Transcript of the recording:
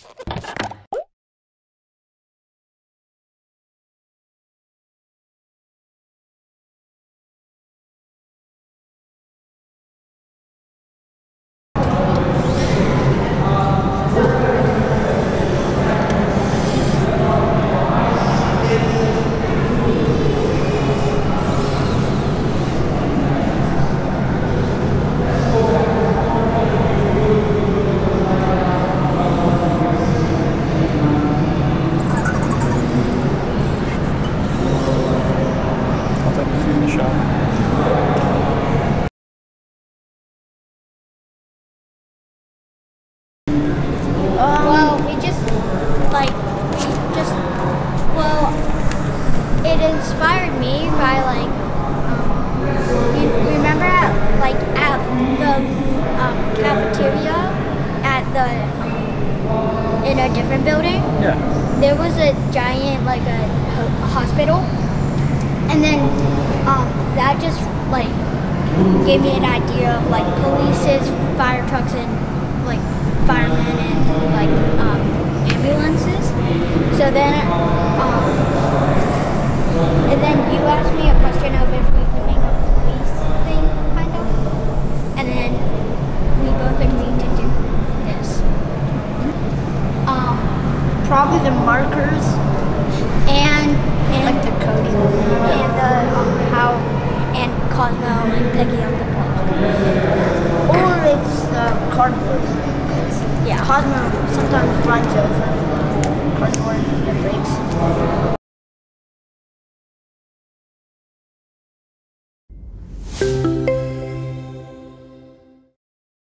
Well, it inspired me by you remember at the cafeteria at in a different building? Yeah. There was a giant a hospital, and then that just gave me an idea of polices, fire trucks, and firemen and ambulances. So then and then you asked me a question of if we could make a police thing, kind of, and then we both agreed to do this. Probably the markers and the coding and the and Cozmo and picking up the block. or it's cardboard. Yeah. Cosmo sometimes runs over cardboard and breaks.